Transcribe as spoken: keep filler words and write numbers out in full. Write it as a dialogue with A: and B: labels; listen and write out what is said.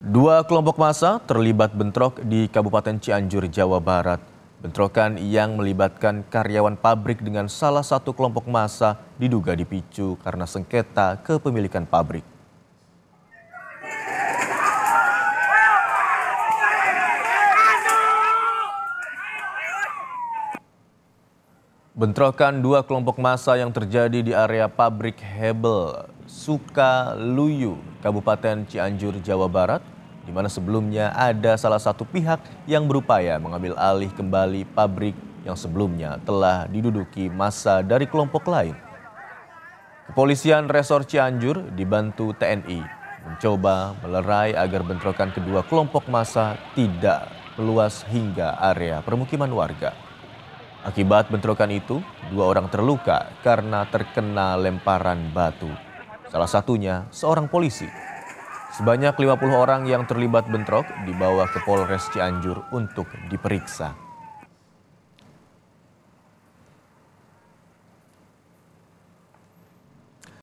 A: Dua kelompok massa terlibat bentrok di Kabupaten Cianjur, Jawa Barat. Bentrokan yang melibatkan karyawan pabrik dengan salah satu kelompok massa diduga dipicu karena sengketa kepemilikan pabrik. Bentrokan dua kelompok massa yang terjadi di area pabrik Hebel Sukaluyu, Kabupaten Cianjur, Jawa Barat, di mana sebelumnya ada salah satu pihak yang berupaya mengambil alih kembali pabrik yang sebelumnya telah diduduki massa dari kelompok lain. Kepolisian Resor Cianjur dibantu T N I mencoba melerai agar bentrokan kedua kelompok massa tidak meluas hingga area permukiman warga. Akibat bentrokan itu, dua orang terluka karena terkena lemparan batu. Salah satunya seorang polisi. Sebanyak lima puluh orang yang terlibat bentrok dibawa ke Polres Cianjur untuk diperiksa.